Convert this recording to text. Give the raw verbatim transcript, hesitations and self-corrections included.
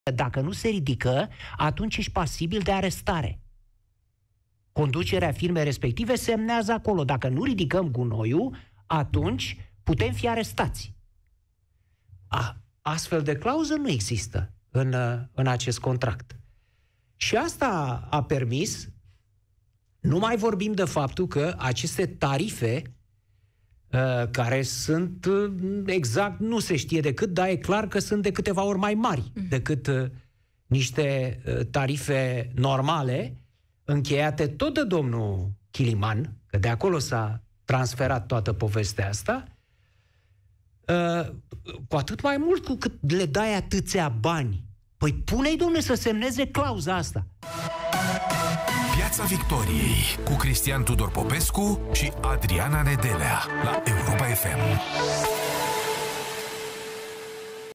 Dacă nu se ridică, atunci ești pasibil de arestare. Conducerea firmei respective semnează acolo. Dacă nu ridicăm gunoiul, atunci putem fi arestați. A, astfel de clauză nu există în, în acest contract. Și asta a permis, nu mai vorbim de faptul că aceste tarife uh, care sunt uh, exact, nu se știe decât, dar e clar că sunt de câteva ori mai mari mm. decât uh, niște uh, tarife normale, încheiate tot de domnul Chiliman, că de acolo s-a transferat toată povestea asta, uh, cu atât mai mult cu cât le dai atâția bani. Păi pune-i, dom'le, să semneze clauza asta. Piața Victoriei cu Cristian Tudor Popescu și Adriana Nedelea la Europa F M.